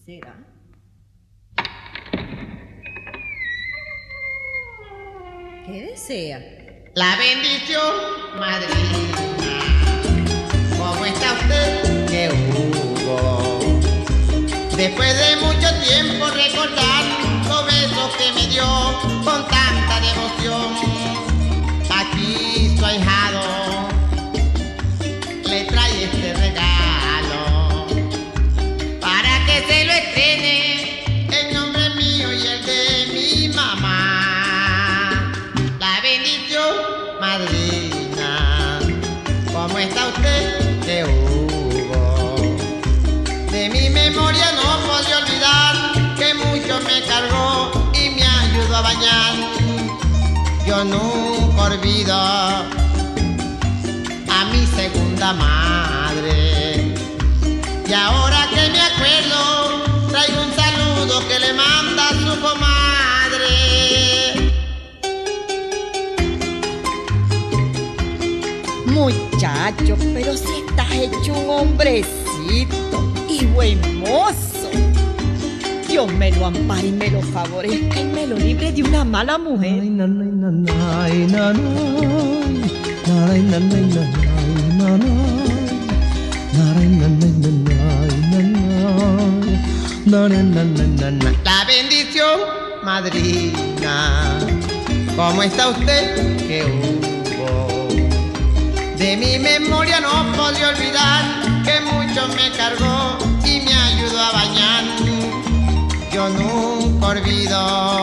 ¿Será? ¿Qué desea? La bendición, madrina. ¿Cómo está usted? ¡Qué Hugo! Después de mucho tiempo recordar los besos que me dio con tanta devoción, aquí su ahijado le trae este regalo para que se lo estrene en nombre mío y el de mi mamá. La bendición, madrina. ¿Cómo está usted? ¡Qué Hugo! De mi memoria no podía olvidar que mucho me cargó y me ayudó a bañar. Yo nunca olvido a mi segunda madre. Y ahora que me acuerdo, traigo un saludo que le manda su comadre. Muchacho, pero si estás hecho un hombrecito y buen mozo. Dios me lo ampare y me lo favorezca y me lo libre de una mala mujer. La bendición, madrina. ¿Cómo está usted? ¡Qué Hugo! De mi memoria no podía olvidar que mucho me cargó y me ayudó a bañar. Yo nunca olvido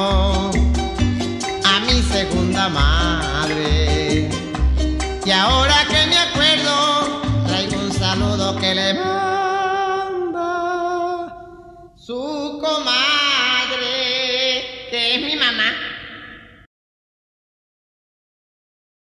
a mi segunda madre. Y ahora que me acuerdo, traigo un saludo que le mando